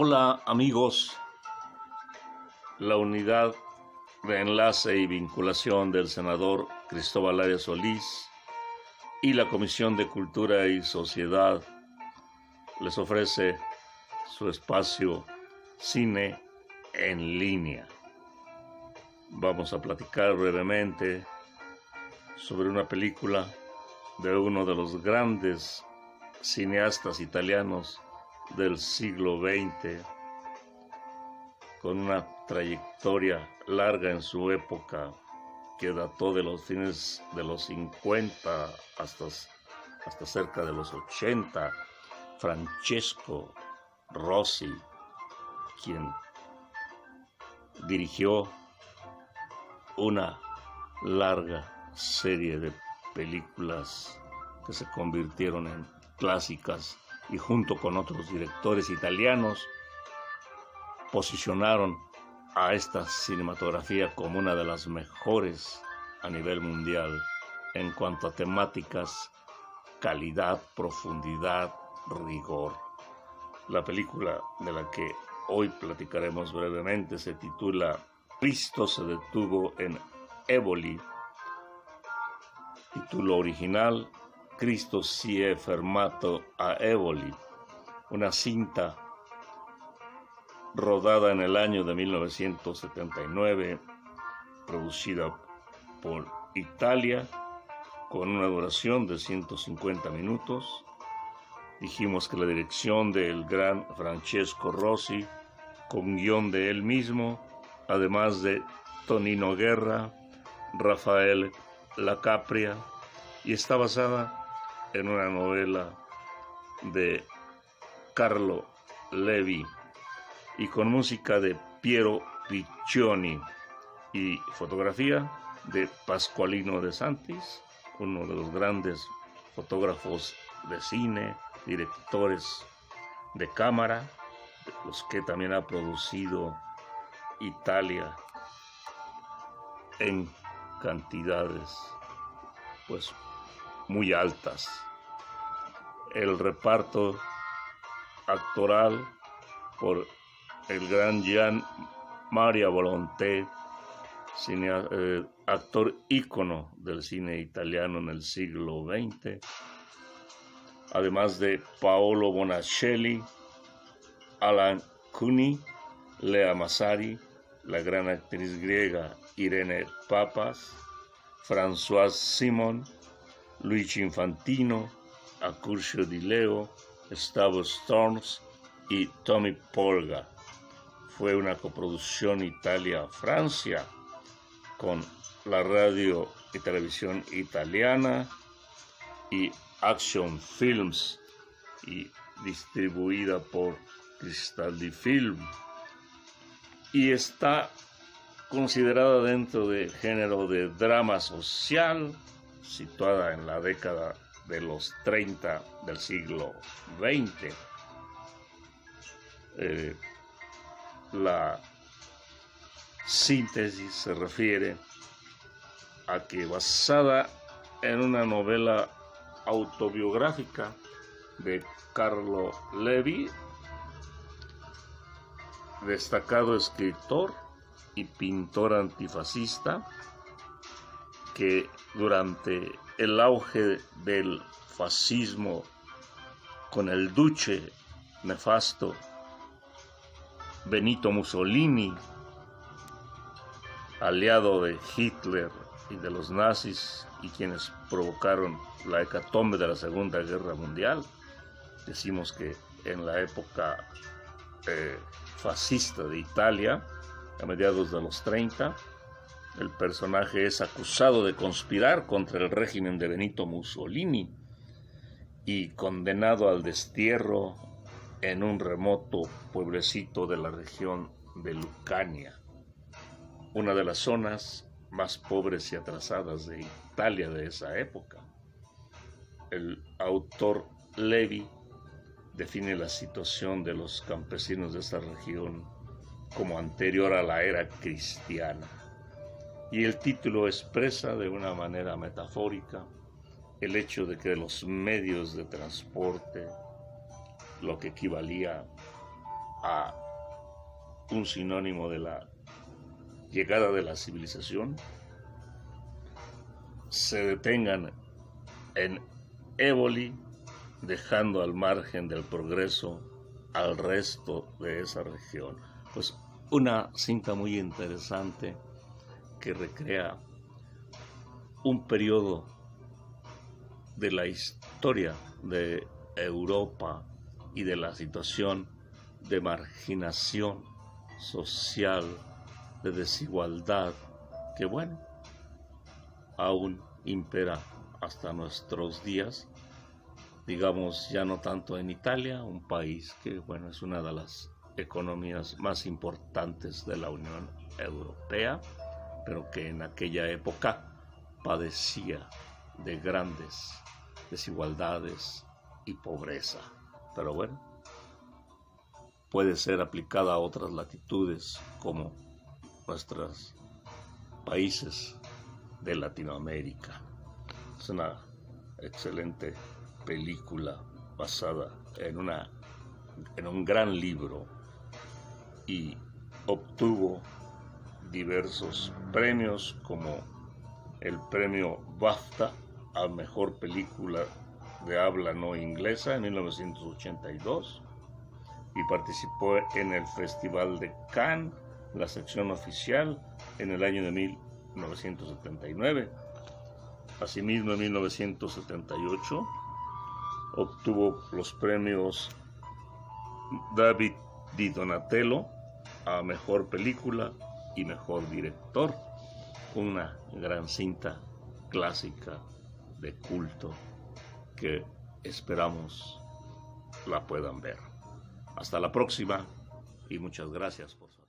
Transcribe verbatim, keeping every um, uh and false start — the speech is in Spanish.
Hola amigos, la unidad de enlace y vinculación del senador Cristóbal Arias Solís y la Comisión de Cultura y Sociedad les ofrece su espacio Cine en Línea. Vamos a platicar brevemente sobre una película de uno de los grandes cineastas italianos del siglo veinte, con una trayectoria larga en su época que dató de los fines de los cincuenta hasta, hasta cerca de los ochenta, Francesco Rosi, quien dirigió una larga serie de películas que se convirtieron en clásicas y junto con otros directores italianos posicionaron a esta cinematografía como una de las mejores a nivel mundial en cuanto a temáticas, calidad, profundidad, rigor. La película de la que hoy platicaremos brevemente se titula Cristo se detuvo en Eboli. Título original: Cristo si è fermato a Eboli, una cinta rodada en el año de mil novecientos setenta y nueve, producida por Italia, con una duración de ciento cincuenta minutos. Dijimos que la dirección del gran Francesco Rosi, con guión de él mismo, además de Tonino Guerra, Rafael Lacapria, y está basada en una novela de Carlo Levi y con música de Piero Piccioni y fotografía de Pasqualino De Santis, uno de los grandes fotógrafos de cine, directores de cámara, de los que también ha producido Italia en cantidades pues muy altas. El reparto actoral por el gran Gian Maria Volonté, cine, eh, actor ícono del cine italiano en el siglo veinte, además de Paolo Bonacelli, Alan Cuny, Lea Massari, la gran actriz griega Irene Papas, Françoise Simon, Luigi Infantino, Accurcio Di Leo, Gustavo Storms y Tommy Polga. Fue una coproducción Italia-Francia con la radio y televisión italiana y Action Films y distribuida por Cristaldi Film, y está considerada dentro del género de drama social, situada en la década de los treinta del siglo veinte. Eh, la síntesis se refiere a que, basada en una novela autobiográfica de Carlo Levi, destacado escritor y pintor antifascista, que durante el auge del fascismo con el duce nefasto Benito Mussolini, aliado de Hitler y de los nazis, y quienes provocaron la hecatombe de la Segunda Guerra Mundial. Decimos que en la época eh, fascista de Italia, a mediados de los treinta, el personaje es acusado de conspirar contra el régimen de Benito Mussolini y condenado al destierro en un remoto pueblecito de la región de Lucania, una de las zonas más pobres y atrasadas de Italia de esa época. El autor Levi define la situación de los campesinos de esta región como anterior a la era cristiana, y el título expresa de una manera metafórica el hecho de que los medios de transporte, lo que equivalía a un sinónimo de la llegada de la civilización, se detengan en Éboli, dejando al margen del progreso al resto de esa región. Pues una cinta muy interesante que recrea un periodo de la historia de Europa y de la situación de marginación social, de desigualdad, que bueno, aún impera hasta nuestros días, digamos ya no tanto en Italia, un país que bueno es una de las economías más importantes de la Unión Europea, pero que en aquella época padecía de grandes desigualdades y pobreza. Pero bueno, puede ser aplicada a otras latitudes como nuestros países de Latinoamérica. Es una excelente película basada en, una, en un gran libro y obtuvo diversos premios como el premio BAFTA a Mejor Película de Habla No Inglesa en mil novecientos ochenta y dos y participó en el Festival de Cannes, la sección oficial, en el año de mil novecientos setenta y nueve. Asimismo, en mil novecientos setenta y ocho obtuvo los premios David Di Donatello a Mejor Película y Mejor Director, una gran cinta clásica de culto que esperamos la puedan ver. Hasta la próxima y muchas gracias por su